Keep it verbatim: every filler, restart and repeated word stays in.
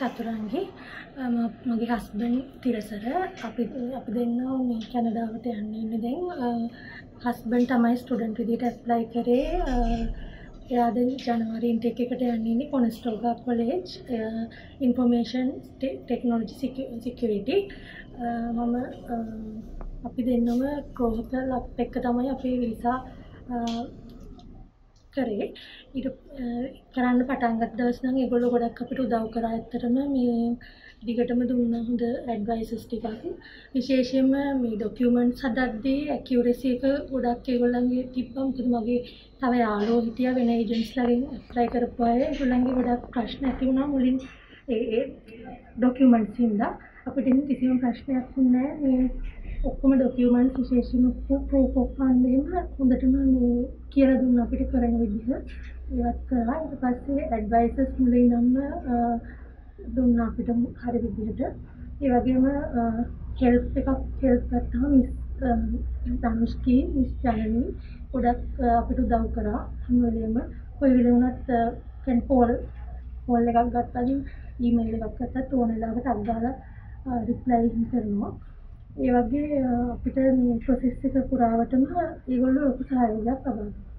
චතුරංගි මගේ හස්බන්ඩ් තිරසර අපි අපි දෙන්නා මේ කැනඩාවට යන්න ඉන්නේ දැන් හස්බන්ඩ් තමයි ස්ටුඩන්ට් විදිහට ඇප්ලයි කරේ එයා දැන් ජනවාරි ඉන්ටේක් එකට යන්න ඉන්නේ Conestoga college information technology security මම අපි දෙන්නම ග්‍රෝහකල් අප් එක තමයි අපේ වීසා කරේ ඊට කරන්න පටන් ගත්ත දවස් නම් ඒගොල්ලෝ ගොඩක් අපිට උදව් කරා ඇත්තටම මේ දිගටම දුන්නා හොඳ ඇඩ්වයිසස් ටිකක් විශේෂයෙන්ම මේ ડોකියුමන්ට්ස් හදද්දී ඇකියුරසි එක ගොඩක් ඒගොල්ලන්ගේ තිබ්බා මොකද මගේ තව යාළුවෝ හිටියා වෙන ඒජන්ට්ස්ලාගෙන් ඇප්ලයි කරපු අය ඒගොල්ලන්ගේ ගොඩක් ප්‍රශ්න ඇති වුණා මුලින් ඒ ඒ ડોකියුමන්ට්ස් හින්දා අපිට කිසිම ප්‍රශ්නයක් නැහැ මේ ඔක්කොම ડોකියුමන්ට්ස් විශේෂයෙන්ම ප්‍රූෆ් ඔෆ් ෆන්ඩ් එහෙම හොඳටම මේ කියලා දුන්නා අපිට කරන විදිහ ඒවත් කරා ඊට පස්සේ ඇඩ්වයිසර්ස් මුලින් නම් දුන්නා අපිට හරි විදිහට ඒ වගේම හෙල්ප් එකක් හෙල්ප් ගත්තාම මිස් ධනුෂ්කී මිස් ජනනි ගොඩක් අපිට උදව් කරා හැම වෙලේම කොයි වෙලේ වුණත් කන් කෝල් කෝල් එකක් ගත්තාම ඊමේල් එකක් ගත්තත් ඕන වෙලාවකට අග්ගාලා රිප්ලයි කරනවා ඒ වගේ අපිට මේ ප්‍රොසෙස් එක පුරාවටම ඒගොල්ලෝ ලොකු සහයෝගයක් ලබා දුන්නා